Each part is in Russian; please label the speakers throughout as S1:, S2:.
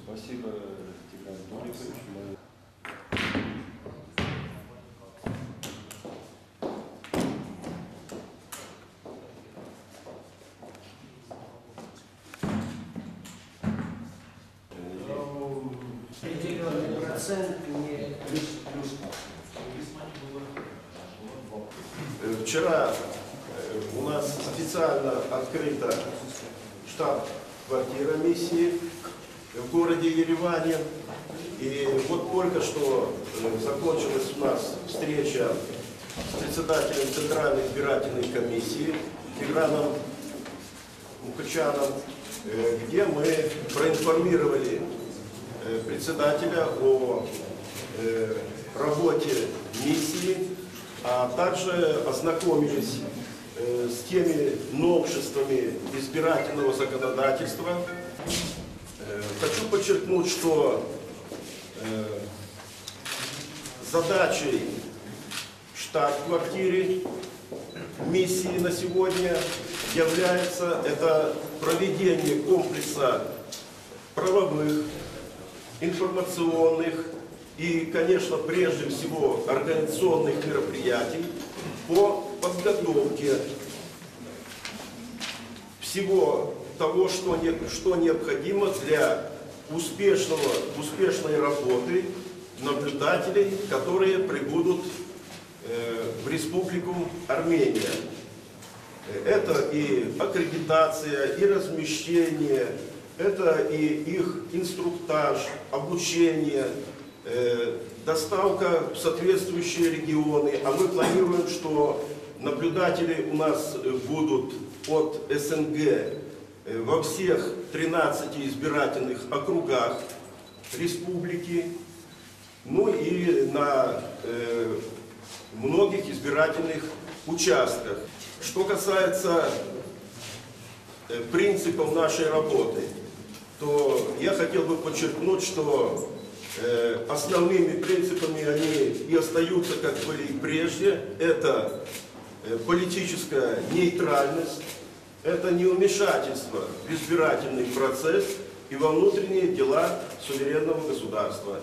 S1: Спасибо, Тигран Толикович.
S2: Определенный процент не плюс.
S3: Вчера у нас официально открыта штаб-квартира миссии в городе Ереване. И вот только что закончилась у нас встреча с председателем Центральной избирательной комиссии Тиграном Мукачаном, где мы проинформировали председателя о работе миссии, а также ознакомились с теми новшествами избирательного законодательства. Хочу подчеркнуть, что задачей штаб-квартиры миссии на сегодня является это проведение комплекса правовых, информационных и, конечно, прежде всего организационных мероприятий по подготовке всего того, что необходимо для успешной работы наблюдателей, которые прибудут в Республику Армения. Это и аккредитация, и размещение, это и их инструктаж, обучение, доставка в соответствующие регионы. А мы планируем, что наблюдатели у нас будут от СНГ во всех 13 избирательных округах республики, ну и на многих избирательных участках. Что касается принципов нашей работы, то я хотел бы подчеркнуть, что основными принципами они и остаются, как были и прежде. Это политическая нейтральность, это невмешательство в избирательный процесс и во внутренние дела суверенного государства.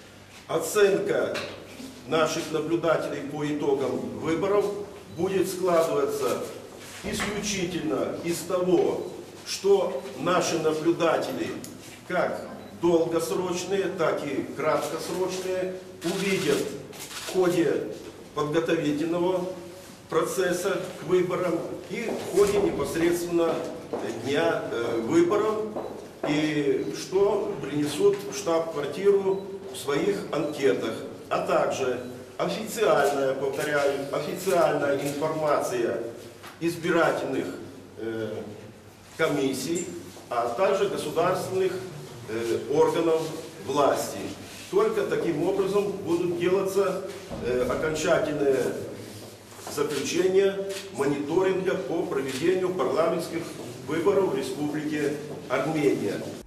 S3: Оценка наших наблюдателей по итогам выборов будет складываться исключительно из того, что наши наблюдатели, как долгосрочные, так и краткосрочные, увидят в ходе подготовительного процесса к выборам и в ходе непосредственно дня выборов, и что принесут в штаб-квартиру в своих анкетах, а также официальная, повторяю, официальная информация избирательных комиссий, а также государственных органов власти. Только таким образом будут делаться окончательные заключения мониторинга по проведению парламентских выборов в Республике Армения.